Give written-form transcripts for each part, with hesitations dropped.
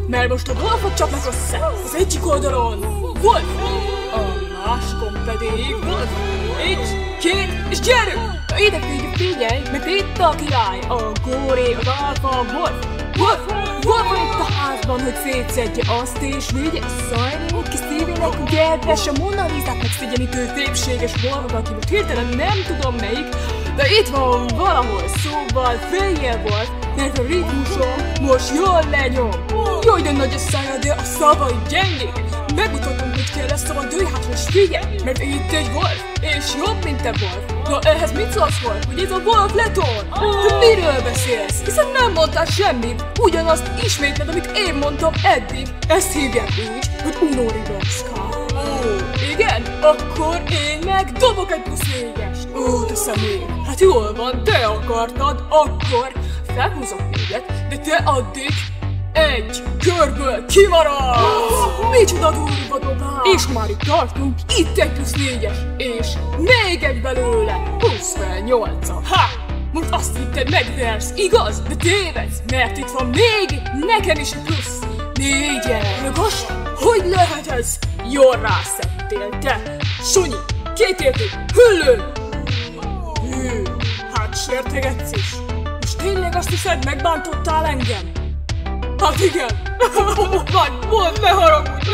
mert most a Wolfot csapnak össze. Az egyik oldalon Wolf, a másikon pedig Wolf. Egy, két, és gyerünk! Ide figyelj, mert itt a király, a góré, az alfa, Wolf van itt a házban, hogy szétszedje azt és vigye a szajnét, ki szívének a gerdes, a Mona Lisát megszégyenítő szépséges Wolfot, aki most hirtelen nem tudom melyik, de itt van valahol, szóval féljél Wolf, mert a ritmusom most jól lenyom. Jaj, de nagy a szája, de a szavai gyengék. Megmutatom, hogy kell ezt szabad, dőj hát most figyelj, mert itt egy Wolf, és jobb, mint te Wolf. Na ehhez mit szólsz Wolf, hogy ez a Wolf letol? Te miről beszélsz? Hiszen nem mondtál semmit, ugyanazt ismétled, amit én mondtam eddig. Ezt hívják úgy, hogy Uno Reverse. Igen? Akkor én meg dobok egy plusz 4-est. Ó, te személy. Hát jól van, te akartad, akkor felhúzok 4-et, de te addig egy körből kimaradsz! Micsoda durva dobás! És már itt tartunk, itt egy plusz 4-es, és még egy belőle, plusz fel 8-a. Ha! Most azt hitted megversz, igaz? De tévedsz, mert itt van még nekem is egy plusz 4-es. Ragos? Hogy lehet ez? Jól rászettél te! Sonyi, kétérték, hüllő! Hű, hát sértegetsz is. Most tényleg azt hiszed, megbántottál engem? Hát igen! Wolf, ne haragudj!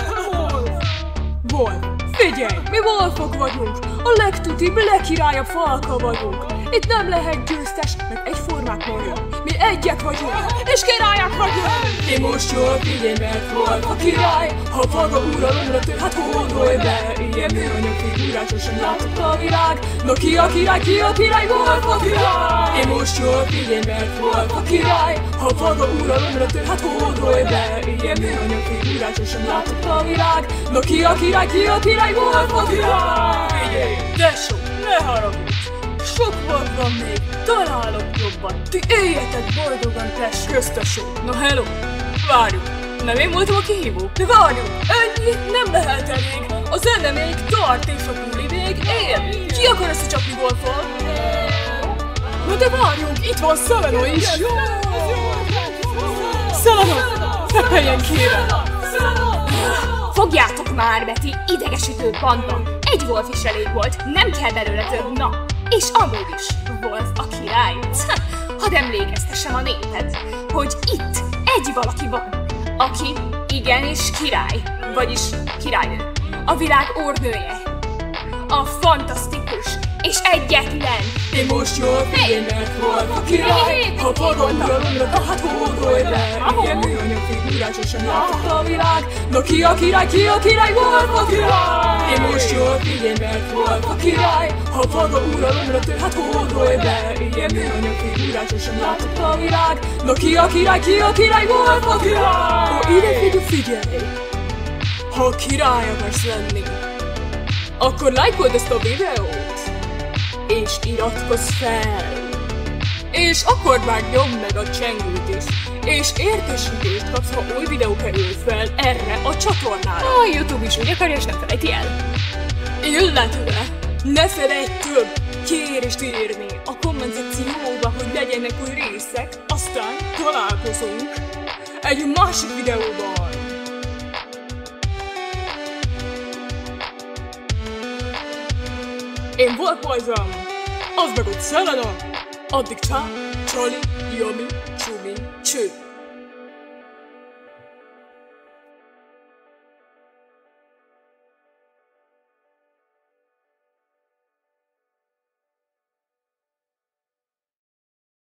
Wolf, figyelj! Mi Wolfok vagyunk! A legtutibb, legkirályabb falka vagyunk! Itt nem lehet győztes, mert egyformák vagyunk! Mi egyek vagyunk, és királyak vagyunk! Én most jól figyelj, mert Wolf a király! Ha maga uralomra tör, hát hódolj be! Ilyen műanyag figurát sosem látott a világ! Na ki a király, ki a király? Wolf a király! Én most jól figyelj, mert Wolf a király! Ha maga uralomra tör, hát hódolj be! Ilyen műanyag figurát sosem látott a világ! Na ki a király, ki a király? Wolf a király! Figyelj, tesó, ne haragudj! Sok Wolf van még, találok jobban. Ti éljetek boldogan, tess köztesó. Na hello, várjuk. Nem én voltam a kihívó? De várjuk, ennyi nem lehet elég. A zene még tart és a buli még él. Ki akar összecsapni Wolffal? Na de várjunk, itt van Szelena is. Szelena, fepeljen kérem. Fogjátok már, Beti, idegesítő banda. Egy Wolf is elég volt, nem kell belőle több, na. És amúgy is Wolf a király. Hadd emlékeztessem a néped, hogy itt egy valaki van, aki igenis király, vagyis királynő, a világ úrnője, a fantasztikus és egyetlen. Én most jól figyelj, mert Wolf a király! Ha fogadjátok, hát hódolj be! Ilyen műanyag figurát sosem látott a világ! Na ki a király, ki a király? Wolf a király! Én most jól figyelj, mert Wolf a király! Ha maga uralomra tör, hát hódolj be! Ilyen műanyag figurát sosem látott a világ! Na ki a király, ki a király? Wolf a király! Ó, ide figyelj! Ha király akarsz lenni, akkor lájkold ezt a videót! És iratkozz fel! És akkor már nyomd meg a csengőt is! És értesítést kapsz, ha új videó kerül fel erre a csatornára! A YouTube is úgy akarja, és nem felejti el! Illetve ne felejts több kérést írni a komment szekcióba, hogy legyenek új részek, aztán találkozunk egy másik videóban! Én Wolf voltam, az meg ott Szelena, addig csá, csali, jami, csumi, cső.